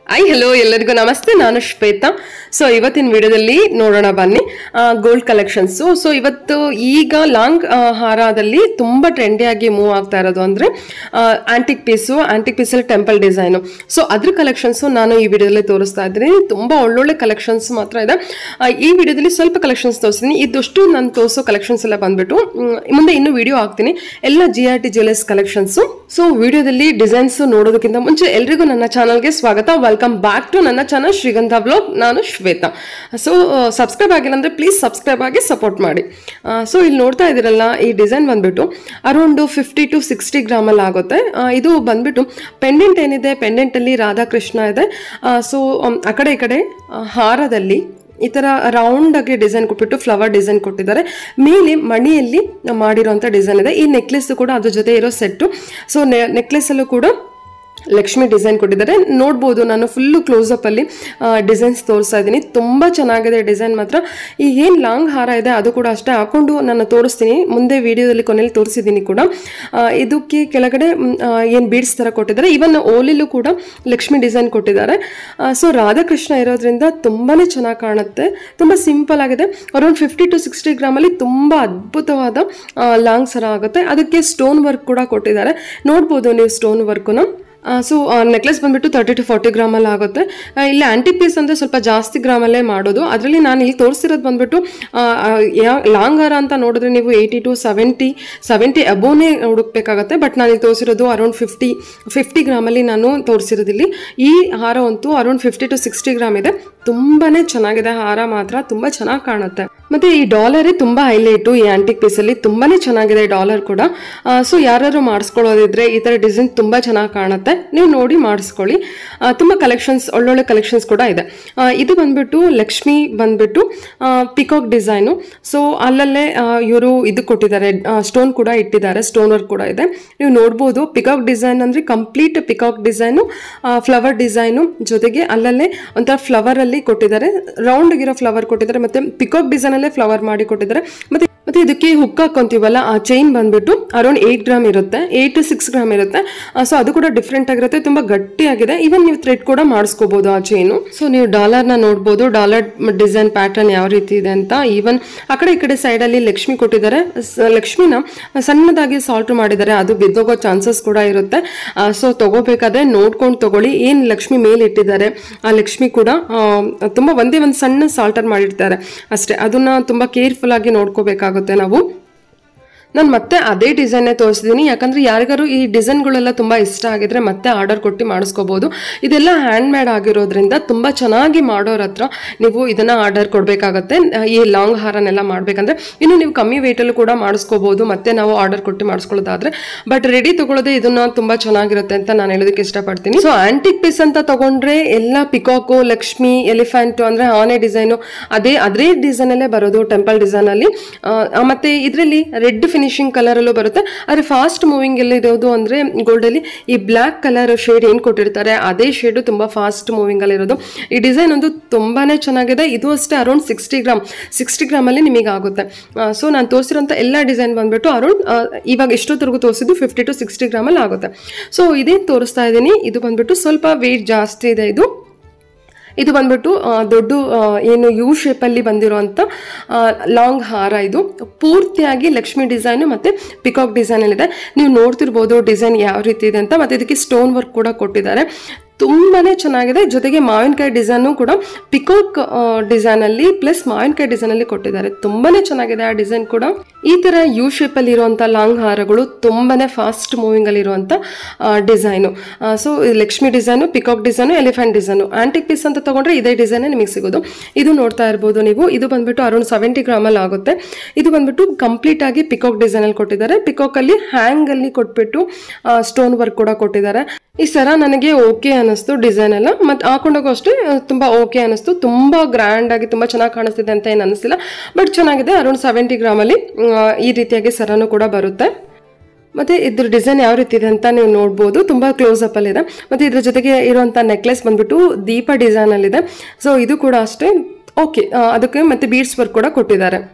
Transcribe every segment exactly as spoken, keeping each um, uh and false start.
I hello ಎಲ್ಲರಿಗೂ ನಮಸ್ತೆ, ನಾನು ಶ್ವೇತಾ. ಸೊ ಇವತ್ತಿನ ವಿಡಿಯೋದಲ್ಲಿ ನೋಡೋಣ ಬನ್ನಿ ಗೋಲ್ಡ್ ಕಲೆಕ್ಷನ್ಸು. ಸೊ ಇವತ್ತು ಈಗ ಲಾಂಗ್ ಹಾರದಲ್ಲಿ ತುಂಬ ಟ್ರೆಂಡಿಯಾಗಿ ಮೂವ್ ಆಗ್ತಾ ಇರೋದು ಅಂದರೆ ಆಂಟಿಕ್ ಪೀಸು, ಆಂಟಿಕ್ ಪೀಸಲ್ಲಿ ಟೆಂಪಲ್ ಡಿಸೈನು. ಸೊ ಅದ್ರ ಕಲೆಕ್ಷನ್ಸು ನಾನು ಈ ವಿಡಿಯೋದಲ್ಲಿ ತೋರಿಸ್ತಾ ಇದ್ದೀನಿ. ತುಂಬ ಒಳ್ಳೊಳ್ಳೆ ಕಲೆಕ್ಷನ್ಸ್ ಮಾತ್ರ ಇದೆ. ಈ ವಿಡಿಯೋದಲ್ಲಿ ಸ್ವಲ್ಪ ಕಲೆಕ್ಷನ್ಸ್ ತೋರಿಸ್ತೀನಿ. ಇದಷ್ಟು ನಾನು ತೋರಿಸೋ ಕಲೆಕ್ಷನ್ಸ್ ಎಲ್ಲ ಬಂದ್ಬಿಟ್ಟು ಮುಂದೆ ಇನ್ನೂ ವಿಡಿಯೋ ಹಾಕ್ತೀನಿ, ಎಲ್ಲ G R T jewellers collections. So ವಿಡಿಯೋದಲ್ಲಿ ಡಿಸೈನ್ಸ್ ನೋಡೋದಕ್ಕಿಂತ ಮುಂಚೆ ಎಲ್ರಿಗೂ ನನ್ನ ಚಾನಲ್ಗೆ ಸ್ವಾಗತ. ವೆಲ್ಕಮ್ ಬ್ಯಾಕ್ ಟು ನನ್ನ ಚಾನಲ್ ಶ್ರೀಗಂಧ ಬ್ಲಾಗ್. ನಾನು ಶ್ವೇತಾ. ಸೊ ಸಬ್ಸ್ಕ್ರೈಬ್ ಆಗಿಲ್ಲ ಅಂದರೆ ಪ್ಲೀಸ್ ಸಬ್ಸ್ಕ್ರೈಬ್ ಆಗಿ ಸಪೋರ್ಟ್ ಮಾಡಿ. ಸೊ ಇಲ್ಲಿ ನೋಡ್ತಾ ಇದ್ದೀರಲ್ಲ, ಈ ಡಿಸೈನ್ ಬಂದ್ಬಿಟ್ಟು ಅರೌಂಡ್ ಫಿಫ್ಟಿ ಟು ಸಿಕ್ಸ್ಟಿ ಗ್ರಾಮಲ್ಲಿ ಆಗುತ್ತೆ. ಇದು ಬಂದ್ಬಿಟ್ಟು ಪೆಂಡೆಂಟ್ ಏನಿದೆ, ಪೆಂಡೆಂಟಲ್ಲಿ ರಾಧಾಕೃಷ್ಣ ಇದೆ. ಸೊ ಆ ಕಡೆ ಈ ಕಡೆ ಹಾರದಲ್ಲಿ ಈ ಥರ ರೌಂಡ್ ಆಗಿ ಡಿಸೈನ್ ಕೊಟ್ಬಿಟ್ಟು ಫ್ಲವರ್ ಡಿಸೈನ್ ಕೊಟ್ಟಿದ್ದಾರೆ. ಮೇಲೆ ಮಣಿಯಲ್ಲಿ ಮಾಡಿರೋಂಥ ಡಿಸೈನ್ ಇದೆ. ಈ ನೆಕ್ಲೆಸ್ ಕೂಡ ಅದ್ರ ಜೊತೆ ಇರೋ ಸೆಟ್ಟು. ಸೊ ನೆಕ್ಲೆಸಲ್ಲೂ ಕೂಡ ಲಕ್ಷ್ಮಿ ಡಿಸೈನ್ ಕೊಟ್ಟಿದ್ದಾರೆ. ನೋಡ್ಬೋದು, ನಾನು ಫುಲ್ಲು ಕ್ಲೋಸಪ್ಪಲ್ಲಿ ಡಿಸೈನ್ಸ್ ತೋರಿಸ್ತಾ ಇದ್ದೀನಿ. ತುಂಬ ಚೆನ್ನಾಗಿದೆ ಡಿಸೈನ್ ಮಾತ್ರ. ಈ ಏನು ಲಾಂಗ್ ಹಾರ ಇದೆ ಅದು ಕೂಡ ಅಷ್ಟೇ ಹಾಕೊಂಡು ನಾನು ತೋರಿಸ್ತೀನಿ, ಮುಂದೆ ವಿಡಿಯೋದಲ್ಲಿ ಕೊನೆಯಲ್ಲಿ ತೋರಿಸಿದ್ದೀನಿ ಕೂಡ. ಇದಕ್ಕೆ ಕೆಳಗಡೆ ಏನು ಬೀಡ್ಸ್ ಥರ ಕೊಟ್ಟಿದ್ದಾರೆ. ಇವನ್ ಓಲಿಲೂ ಕೂಡ ಲಕ್ಷ್ಮಿ ಡಿಸೈನ್ ಕೊಟ್ಟಿದ್ದಾರೆ. ಸೊ ರಾಧಾಕೃಷ್ಣ ಇರೋದ್ರಿಂದ ತುಂಬಾ ಚೆನ್ನಾಗಿ ಕಾಣುತ್ತೆ. ತುಂಬ ಸಿಂಪಲ್ ಆಗಿದೆ. ಅರೌಂಡ್ ಫಿಫ್ಟಿ ಟು ಸಿಕ್ಸ್ಟಿ ಗ್ರಾಮಲ್ಲಿ ತುಂಬ ಅದ್ಭುತವಾದ ಲಾಂಗ್ ಸರ ಆಗುತ್ತೆ. ಅದಕ್ಕೆ ಸ್ಟೋನ್ ವರ್ಕ್ ಕೂಡ ಕೊಟ್ಟಿದ್ದಾರೆ. ನೋಡ್ಬೋದು ನೀವು ಸ್ಟೋನ್ ವರ್ಕುನ. ಸೊ ನೆಕ್ಲೆಸ್ ಬಂದ್ಬಿಟ್ಟು ತರ್ಟಿ ಟು ಫಾರ್ಟಿ ಗ್ರಾಮಲ್ಲಿ ಆಗುತ್ತೆ. ಇಲ್ಲಿ ಆಂಟಿಕ್ ಪೀಸ್ ಅಂದರೆ ಸ್ವಲ್ಪ ಜಾಸ್ತಿ ಗ್ರಾಮಲ್ಲೇ ಮಾಡೋದು. ಅದರಲ್ಲಿ ನಾನು ಇಲ್ಲಿ ತೋರಿಸಿರೋದು ಬಂದ್ಬಿಟ್ಟು ಯಾ ಲಾಂಗ್ ಹಾರ ಅಂತ ನೋಡಿದ್ರೆ ನೀವು ಏಯ್ಟಿ ಟು ಸೆವೆಂಟಿ ಸೆವೆಂಟಿ ಅಬೋನೇ ಹುಡುಕ್ಬೇಕಾಗತ್ತೆ. ಬಟ್ ನಾನು ಇಲ್ಲಿ ತೋರಿಸಿರೋದು ಅರೌಂಡ್ ಫಿಫ್ಟಿ ಫಿಫ್ಟಿ ಗ್ರಾಮಲ್ಲಿ ನಾನು ತೋರಿಸಿರೋದಿಲ್ಲಿ. ಈ ಹಾರ ಅಂತೂ around fifty to sixty gram ಇದೆ. ತುಂಬಾ ಚೆನ್ನಾಗಿದೆ ಹಾರ ಮಾತ್ರ, ತುಂಬ ಚೆನ್ನಾಗಿ ಕಾಣುತ್ತೆ. ಮತ್ತು ಈ ಡಾಲರೇ ತುಂಬ ಹೈಲೈಟು ಈ ಆಂಟಿಕ್ ಪೀಸಲ್ಲಿ. ತುಂಬಾ ಚೆನ್ನಾಗಿದೆ ಡಾಲರ್ ಕೂಡ. ಸೊ ಯಾರು ಮಾಡಿಸ್ಕೊಳ್ಳೋದಿದ್ರೆ ಈ ಥರ ಡಿಸೈನ್ ತುಂಬ ಚೆನ್ನಾಗಿ ಕಾಣುತ್ತೆ. ನೀವು ನೋಡಿ ಮಾಡಿಸ್ಕೊಳ್ಳಿ. ತುಂಬ ಕಲೆಕ್ಷನ್ಸ್, ಒಳ್ಳೊಳ್ಳೆ ಕಲೆಕ್ಷನ್ಸ್ ಕೂಡ ಇದೆ. ಇದು ಬಂದ್ಬಿಟ್ಟು ಲಕ್ಷ್ಮಿ ಬಂದ್ಬಿಟ್ಟು ಪಿಕಾಕ್ ಡಿಸೈನು. ಸೊ ಅಲ್ಲಲ್ಲೇ ಇವರು ಇದು ಕೊಟ್ಟಿದ್ದಾರೆ, ಸ್ಟೋನ್ ಕೂಡ ಇಟ್ಟಿದ್ದಾರೆ, ಸ್ಟೋನ್ ವರ್ಕ್ ಕೂಡ ಇದೆ. ನೀವು ನೋಡ್ಬೋದು, ಪಿಕಾಕ್ ಡಿಸೈನ್ ಅಂದರೆ complete peacock design, flower design ಜೊತೆಗೆ ಅಲ್ಲಲ್ಲೇ ಒಂಥರ ಫ್ಲವರಲ್ಲಿ ಕೊಟ್ಟಿದ್ದಾರೆ, ರೌಂಡ್ಗಿರೋ ಫ್ಲವರ್ ಕೊಟ್ಟಿದ್ದಾರೆ. ಮತ್ತು ಪಿಕಾಕ್ ಡಿಸೈನಲ್ಲೇ ಫ್ಲವರ್ ಮಾಡಿ ಕೊಟ್ಟಿದ್ದಾರೆ. ಮತ್ತು ಮತ್ತು ಇದಕ್ಕೆ ಹುಕ್ ಹಾಕೊಂತೀವಲ್ಲ, ಆ ಚೈನ್ ಬಂದ್ಬಿಟ್ಟು ಅರೌಂಡ್ ಏಯ್ಟ್ ಗ್ರಾಮ್ ಇರುತ್ತೆ, ಏಯ್ಟ್ ಟು ಸಿಕ್ಸ್ ಗ್ರಾಮ್ ಇರುತ್ತೆ. ಸೊ ಅದು ಕೂಡ ಡಿಫ್ರೆಂಟ್ ಆಗಿರುತ್ತೆ, ತುಂಬ ಗಟ್ಟಿಯಾಗಿದೆ. ಈವನ್ ನೀವು ಥ್ರೆಡ್ ಕೂಡ ಮಾಡಿಸ್ಕೋಬಹುದು ಆ ಚೈನು. ಸೊ ನೀವು ಡಾಲರ್ನ ನೋಡ್ಬೋದು, ಡಾಲರ್ ಡಿಸೈನ್ ಪ್ಯಾಟರ್ನ್ ಯಾವ ರೀತಿ ಇದೆ ಅಂತ. ಈವನ್ ಆ ಕಡೆ ಈ ಕಡೆ ಸೈಡಲ್ಲಿ ಲಕ್ಷ್ಮಿ ಕೊಟ್ಟಿದ್ದಾರೆ. ಲಕ್ಷ್ಮಿನ ಸಣ್ಣದಾಗಿ ಸಾಲ್ಟ್ ಮಾಡಿದ್ದಾರೆ, ಅದು ಬಿದ್ದೋಗೋ ಚಾನ್ಸಸ್ ಕೂಡ ಇರುತ್ತೆ. ಸೊ ತಗೋಬೇಕಾದ್ರೆ ನೋಡ್ಕೊಂಡು ತಗೊಳ್ಳಿ. ಏನು ಲಕ್ಷ್ಮಿ ಮೇಲೆ ಇಟ್ಟಿದ್ದಾರೆ ಆ ಲಕ್ಷ್ಮಿ ಕೂಡ ತುಂಬ ಒಂದೇ ಒಂದು ಸಣ್ಣ ಸಾಲ್ಟರ್ ಮಾಡಿರ್ತಾರೆ ಅಷ್ಟೇ. ಅದನ್ನ ತುಂಬ ಕೇರ್ಫುಲ್ ಆಗಿ ನೋಡ್ಕೋಬೇಕಾಗುತ್ತೆ ನಾವು. ನಾನು ಮತ್ತೆ ಅದೇ ಡಿಸೈನ್ನೇ ತೋರಿಸಿದ್ದೀನಿ, ಯಾಕಂದರೆ ಯಾರಿಗಾರು ಈ ಡಿಸೈನ್ಗಳೆಲ್ಲ ತುಂಬ ಇಷ್ಟ ಆಗಿದ್ರೆ ಮತ್ತೆ ಆರ್ಡರ್ ಕೊಟ್ಟು ಮಾಡಿಸ್ಕೋಬೋದು. ಇದೆಲ್ಲ ಹ್ಯಾಂಡ್ ಮೇಡ್ ಆಗಿರೋದ್ರಿಂದ ತುಂಬ ಚೆನ್ನಾಗಿ ಮಾಡೋರ ಹತ್ರ ನೀವು ಇದನ್ನು ಆರ್ಡರ್ ಕೊಡಬೇಕಾಗತ್ತೆ. ಈ ಲಾಂಗ್ ಹಾರನೆಲ್ಲ ಮಾಡಬೇಕಂದ್ರೆ ಇನ್ನು ನೀವು ಕಮ್ಮಿ ವೇಟಲ್ಲೂ ಕೂಡ ಮಾಡಿಸ್ಕೋಬೋದು, ಮತ್ತೆ ನಾವು ಆರ್ಡರ್ ಕೊಟ್ಟು ಮಾಡಿಸ್ಕೊಳ್ಳೋದಾದ್ರೆ. ಬಟ್ ರೆಡಿ ತೊಗೊಳ್ಳೋದೇ ಇದನ್ನು ತುಂಬ ಚೆನ್ನಾಗಿರುತ್ತೆ ಅಂತ ನಾನು ಹೇಳೋದಕ್ಕೆ ಇಷ್ಟಪಡ್ತೀನಿ. ಸೊ ಆಂಟಿಕ್ ಪೀಸ್ ಅಂತ ತೊಗೊಂಡ್ರೆ ಎಲ್ಲ ಪಿಕಾಕು, ಲಕ್ಷ್ಮಿ, ಎಲಿಫೆಂಟು ಅಂದರೆ ಆನೆ ಡಿಸೈನು ಅದೇ ಅದೇ ಡಿಸೈನಲ್ಲೇ ಬರೋದು, ಟೆಂಪಲ್ ಡಿಸೈನಲ್ಲಿ. ಮತ್ತು ಇದರಲ್ಲಿ ರೆಡ್ ಫಿನಿಶಿಂಗ್ ಕಲರ್ ಅಲ್ಲೂ ಬರುತ್ತೆ. ಆದರೆ ಫಾಸ್ಟ್ ಮೂವಿಂಗ್ ಎಲ್ಲ ಇರೋದು ಅಂದರೆ ಗೋಲ್ಡ್ ಅಲ್ಲಿ ಈ ಬ್ಲ್ಯಾಕ್ ಕಲರ್ ಶೇಡ್ ಏನು ಕೊಟ್ಟಿರ್ತಾರೆ ಅದೇ ಶೇಡು ತುಂಬ ಫಾಸ್ಟ್ ಮೂವಿಂಗ್ ಅಲ್ಲಿ ಇರೋದು. ಈ ಡಿಸೈನ್ ಒಂದು ತುಂಬಾನೇ ಚೆನ್ನಾಗಿದೆ. ಇದು ಅಷ್ಟೇ around sixty gram sixty gram ಅಲ್ಲಿ ನಿಮಗೆ ಆಗುತ್ತೆ. ಸೊ ನಾನು ತೋರಿಸಿರೋಂಥ ಎಲ್ಲ ಡಿಸೈನ್ ಬಂದ್ಬಿಟ್ಟು ಅರೌಂಡ್ ಇವಾಗ ಎಷ್ಟೊತ್ತರೆಗೂ ತೋರಿಸಿದ್ದು ಫಿಫ್ಟಿ ಟು ಸಿಕ್ಸ್ಟಿ ಗ್ರಾಮ್ ಅಲ್ಲಿ ಆಗುತ್ತೆ. ಸೊ ಇದೇ ತೋರಿಸ್ತಾ ಇದ್ದೀನಿ. ಇದು ಬಂದ್ಬಿಟ್ಟು ಸ್ವಲ್ಪ ವೇಟ್ ಜಾಸ್ತಿ ಇದೆ. ಇದು ಇದು ಬಂದ್ಬಿಟ್ಟು ದೊಡ್ಡ ಏನು ಯು ಶೇಪಲ್ಲಿ ಬಂದಿರೋಂಥ ಲಾಂಗ್ ಹಾರ. ಇದು ಪೂರ್ತಿಯಾಗಿ ಲಕ್ಷ್ಮಿ ಡಿಸೈನು ಮತ್ತು ಪಿಕಾಕ್ ಡಿಸೈನಲ್ಲಿದೆ. ನೀವು ನೋಡ್ತಿರ್ಬೋದು ಡಿಸೈನ್ ಯಾವ ರೀತಿ ಇದೆ ಅಂತ. ಮತ್ತು ಇದಕ್ಕೆ ಸ್ಟೋನ್ ವರ್ಕ್ ಕೂಡ ಕೊಟ್ಟಿದ್ದಾರೆ, ತುಂಬಾ ಚೆನ್ನಾಗಿದೆ. ಜೊತೆಗೆ ಮಾವಿನಕಾಯಿ ಡಿಸೈನು ಕೂಡ ಪಿಕಾಕ್ ಡಿಸೈನಲ್ಲಿ ಪ್ಲಸ್ ಮಾವಿನಕಾಯಿ ಡಿಸೈನಲ್ಲಿ ಕೊಟ್ಟಿದ್ದಾರೆ. ತುಂಬಾ ಚೆನ್ನಾಗಿದೆ ಆ ಡಿಸೈನ್ ಕೂಡ. ಈ ಥರ ಯು ಶೇಪಲ್ಲಿ ಇರುವಂಥ ಲಾಂಗ್ ಹಾರಗಳು ತುಂಬಾ ಫಾಸ್ಟ್ ಮೂವಿಂಗಲ್ಲಿ ಇರುವಂಥ design. So Lakshmi design, peacock design, elephant design. Antique piece ಅಂತ ತೊಗೊಂಡ್ರೆ ಇದೇ ಡಿಸೈನೇ ನಿಮಗೆ ಸಿಗೋದು. ಇದು ನೋಡ್ತಾ ಇರ್ಬೋದು ನೀವು. ಇದು ಬಂದ್ಬಿಟ್ಟು ಅರೌಂಡ್ ಸೆವೆಂಟಿ ಗ್ರಾಮಲ್ಲಿ ಆಗುತ್ತೆ. ಇದು ಬಂದ್ಬಿಟ್ಟು ಕಂಪ್ಲೀಟ್ ಆಗಿ ಪಿಕಾಕ್ ಡಿಸೈನಲ್ಲಿ ಕೊಟ್ಟಿದ್ದಾರೆ. ಪಿಕಾಕಲ್ಲಿ ಹ್ಯಾಂಗಲ್ಲಿ ಕೊಟ್ಬಿಟ್ಟು ಸ್ಟೋನ್ ವರ್ಕ್ ಕೂಡ ಕೊಟ್ಟಿದ್ದಾರೆ. ಈ ಸರ ನನಗೆ ಓಕೆ ಅನ್ನಿಸ್ತು ಡಿಸೈನ್ ಎಲ್ಲ, ಮತ್ತು ಹಾಕೊಂಡೋಗೋ ಅಷ್ಟೇ ತುಂಬ ಓಕೆ ಅನ್ನಿಸ್ತು. ತುಂಬ ಗ್ರ್ಯಾಂಡ್ ಆಗಿ ತುಂಬ ಚೆನ್ನಾಗಿ ಕಾಣಿಸ್ತಿದೆ ಅಂತ ಏನು ಅನ್ನಿಸ್ತಿಲ್ಲ, ಬಟ್ ಚೆನ್ನಾಗಿದೆ. ಅರೌಂಡ್ ಸೆವೆಂಟಿ ಗ್ರಾಮಲ್ಲಿ ಈ ರೀತಿಯಾಗಿ ಸರನೂ ಕೂಡ ಬರುತ್ತೆ. ಮತ್ತು ಇದ್ರ ಡಿಸೈನ್ ಯಾವ ರೀತಿ ಇದೆ ಅಂತ ನೀವು ನೋಡ್ಬೋದು, ತುಂಬ ಕ್ಲೋಸಪ್ಪಲ್ಲಿದೆ. ಮತ್ತು ಇದ್ರ ಜೊತೆಗೆ ಇರುವಂಥ ನೆಕ್ಲೆಸ್ ಬಂದ್ಬಿಟ್ಟು ದೀಪ ಡಿಸೈನಲ್ಲಿದೆ. ಸೊ ಇದು ಕೂಡ ಅಷ್ಟೇ ಓಕೆ. ಅದಕ್ಕೆ ಮತ್ತು ಬೀಡ್ಸ್ ವರ್ಕ್ ಕೂಡ ಕೊಟ್ಟಿದ್ದಾರೆ.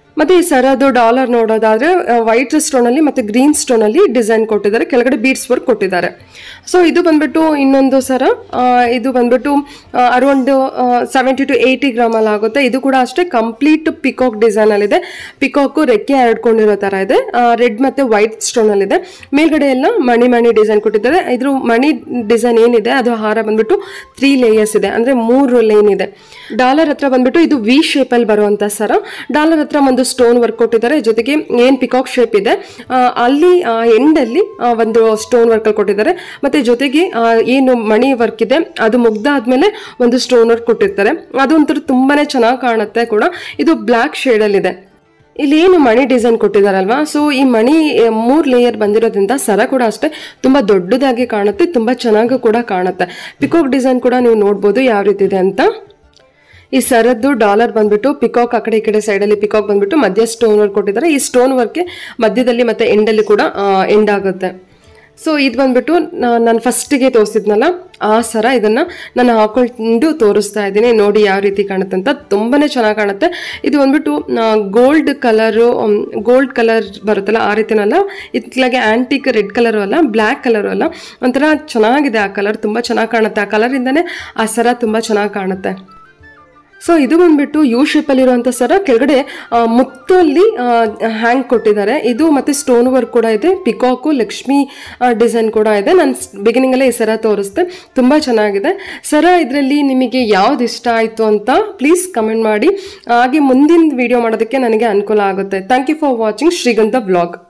ಮತ್ತೆ ಈ ಸರದು ಡಾಲರ್ ನೋಡೋದಾದ್ರೆ ವೈಟ್ ಸ್ಟೋನ್ ಅಲ್ಲಿ ಮತ್ತೆ ಗ್ರೀನ್ ಸ್ಟೋನ್ ಅಲ್ಲಿ ಡಿಸೈನ್ ಕೊಟ್ಟಿದ್ದಾರೆ, ಕೆಳಗಡೆ ಬೀಡ್ಸ್ ವರ್ಕ್ ಕೊಟ್ಟಿದ್ದಾರೆ. ಸೊ ಇದು ಬಂದ್ಬಿಟ್ಟು ಇನ್ನೊಂದು ಸರ, ಇದು ಬಂದ್ಬಿಟ್ಟು around seventy to eighty gram ಅಲ್ಲಿ ಆಗುತ್ತೆ. ಇದು ಕೂಡ ಅಷ್ಟೇ ಕಂಪ್ಲೀಟ್ ಪಿಕಾಕ್ ಡಿಸೈನ್ ಅಲ್ಲಿ ಇದೆ. ಪಿಕಾಕ್ ರೆಕ್ಕೆ ಹರಡ್ಕೊಂಡಿರೋ ತರ ಇದೆ, ರೆಡ್ ಮತ್ತೆ ವೈಟ್ ಸ್ಟೋನ್ ಅಲ್ಲಿ ಇದೆ. ಮೇಲ್ಗಡೆ ಎಲ್ಲ ಮಣಿ ಮಣಿ ಡಿಸೈನ್ ಕೊಟ್ಟಿದ್ದಾರೆ. ಇದ್ರ ಮಣಿ ಡಿಸೈನ್ ಏನಿದೆ ಅದು ಹಾರ ಬಂದ್ಬಿಟ್ಟು ತ್ರೀ ಲೇಯರ್ಸ್ ಇದೆ, ಅಂದ್ರೆ ಮೂರು ಲೈನ್ ಇದೆ. ಡಾಲರ್ ಹತ್ರ ಬಂದ್ಬಿಟ್ಟು ಇದು ವಿ ಶೇಪ್ ಅಲ್ಲಿ ಬರುವಂತ ಸರ. ಡಾಲರ್ ಹತ್ರ ಒಂದು ಸ್ಟೋನ್ ವರ್ಕ್ ಕೊಟ್ಟಿದ್ದಾರೆ, ಜೊತೆಗೆ ಏನ್ ಪಿಕಾಕ್ ಶೇಪ್ ಇದೆ ಅಲ್ಲಿ ಎಂಡ್ ಅಲ್ಲಿ ಒಂದು ಸ್ಟೋನ್ ವರ್ಕ್ ಕೊಟ್ಟಿದ್ದಾರೆ. ಮತ್ತೆ ಜೊತೆಗೆ ಏನು ಮಣಿ ವರ್ಕ್ ಇದೆ ಅದು ಮುಗ್ದಾದ್ಮೇಲೆ ಒಂದು ಸ್ಟೋನ್ ವರ್ಕ್ ಕೊಟ್ಟಿರ್ತಾರೆ. ಅದೊಂಥರ ತುಂಬಾನೇ ಚೆನ್ನಾಗಿ ಕಾಣುತ್ತೆ ಕೂಡ. ಇದು ಬ್ಲಾಕ್ ಶೇಡ್ ಅಲ್ಲಿ ಇದೆ. ಇಲ್ಲಿ ಏನು ಮಣಿ ಡಿಸೈನ್ ಕೊಟ್ಟಿದಾರಲ್ವಾ, ಸೊ ಈ ಮಣಿ ಮೂರ್ ಲೇಯರ್ ಬಂದಿರೋದ್ರಿಂದ ಸರ ಕೂಡ ಅಷ್ಟೇ ತುಂಬಾ ದೊಡ್ಡದಾಗಿ ಕಾಣುತ್ತೆ, ತುಂಬಾ ಚೆನ್ನಾಗಿ ಕೂಡ ಕಾಣುತ್ತೆ. ಪಿಕಾಕ್ ಡಿಸೈನ್ ಕೂಡ ನೀವು ನೋಡ್ಬೋದು ಯಾವ ರೀತಿ ಇದೆ ಅಂತ. ಈ ಸರದ್ದು ಡಾಲರ್ ಬಂದ್ಬಿಟ್ಟು ಪಿಕಾಕ್ ಆ ಕಡೆ ಈ ಕಡೆ ಸೈಡ್ ಅಲ್ಲಿ ಪಿಕಾಕ್ ಬಂದ್ಬಿಟ್ಟು ಮಧ್ಯ ಸ್ಟೋನ್ ವರ್ಕ್ ಕೊಟ್ಟಿದ್ದಾರೆ. ಈ ಸ್ಟೋನ್ ವರ್ಕ್ ಮಧ್ಯದಲ್ಲಿ ಮತ್ತೆ ಎಂಡಲ್ಲಿ ಕೂಡ ಎಂಡ್ ಆಗುತ್ತೆ. ಸೊ ಇದು ಬಂದ್ಬಿಟ್ಟು ನಾನು ಫಸ್ಟಿಗೆ ತೋರಿಸಿದ್ನಲ್ಲ ಆ ಸರ, ಇದನ್ನ ನಾನು ಹಾಕೊಂಡು ತೋರಿಸ್ತಾ ಇದ್ದೀನಿ, ನೋಡಿ ಯಾವ ರೀತಿ ಕಾಣುತ್ತೆ ಅಂತ. ತುಂಬಾನೇ ಚೆನ್ನಾಗಿ ಕಾಣುತ್ತೆ. ಇದು ಬಂದ್ಬಿಟ್ಟು ಗೋಲ್ಡ್ ಕಲರು, ಗೋಲ್ಡ್ ಕಲರ್ ಬರುತ್ತಲ್ಲ ಆ ರೀತಿನಲ್ಲ, ಇತ್ಲಾಗೆ ಆಂಟಿಕ್ ರೆಡ್ ಕಲರು ಅಲ್ಲ, ಬ್ಲ್ಯಾಕ್ ಕಲರು ಅಲ್ಲ, ಒಂಥರ ಚೆನ್ನಾಗಿದೆ ಆ ಕಲರ್, ತುಂಬಾ ಚೆನ್ನಾಗಿ ಕಾಣುತ್ತೆ. ಆ ಕಲರಿಂದಾನೇ ಆ ಸರ ತುಂಬಾ ಚೆನ್ನಾಗಿ ಕಾಣುತ್ತೆ. ಸೊ ಇದು ಬಂದ್ಬಿಟ್ಟು ಯು ಶೇಪ್ ಅಲ್ಲಿ ಇರುವಂತ ಸರ, ಕೆಳಗಡೆ ಮುತ್ತಲ್ಲಿ ಹ್ಯಾಂಗ್ ಕೊಟ್ಟಿದ್ದಾರೆ. ಇದು ಮತ್ತೆ ಸ್ಟೋನ್ ವರ್ಕ್ ಕೂಡ ಇದೆ, ಪಿಕಾಕು ಲಕ್ಷ್ಮಿ ಡಿಸೈನ್ ಕೂಡ ಇದೆ. ನಾನು ಬಿಗಿನಿಂಗ್ ಅಲ್ಲೇ ಈ ಸರ ತೋರಿಸ್ದೆ, ತುಂಬಾ ಚೆನ್ನಾಗಿದೆ ಸರ. ಇದರಲ್ಲಿ ನಿಮಗೆ ಯಾವ್ದು ಇಷ್ಟ ಆಯ್ತು ಅಂತ ಪ್ಲೀಸ್ ಕಮೆಂಟ್ ಮಾಡಿ, ಹಾಗೆ ಮುಂದಿನ ವಿಡಿಯೋ ಮಾಡೋದಕ್ಕೆ ನನಗೆ ಅನುಕೂಲ ಆಗುತ್ತೆ. Thank you for watching Shrigandha blog.